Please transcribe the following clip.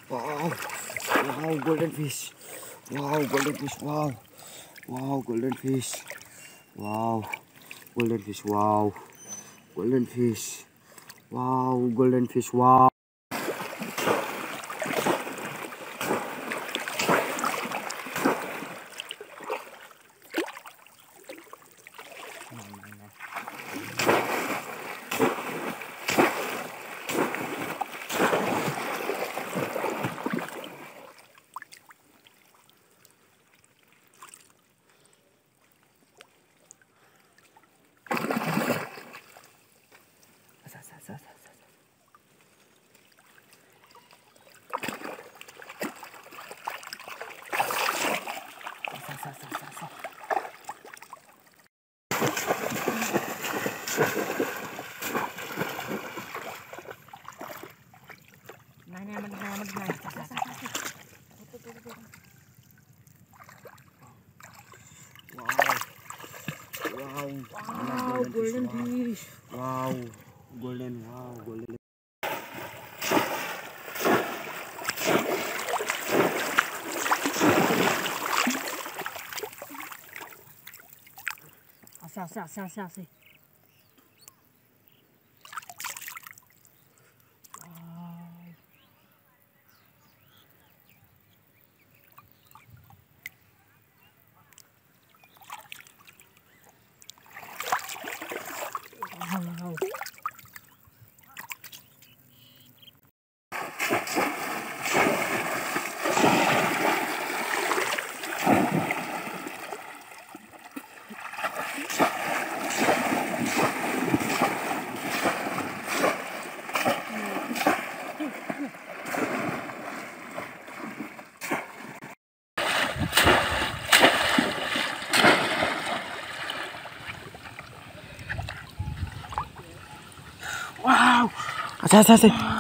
Wow. Wow, golden fish. Wow, golden fish. Wow. Wow, golden fish. Wow. Golden fish. Wow. Golden fish. Wow, golden fish. Wow. Wow, golden fish. Wow, golden, wow, golden. Asik. Wow. Wow. Asik.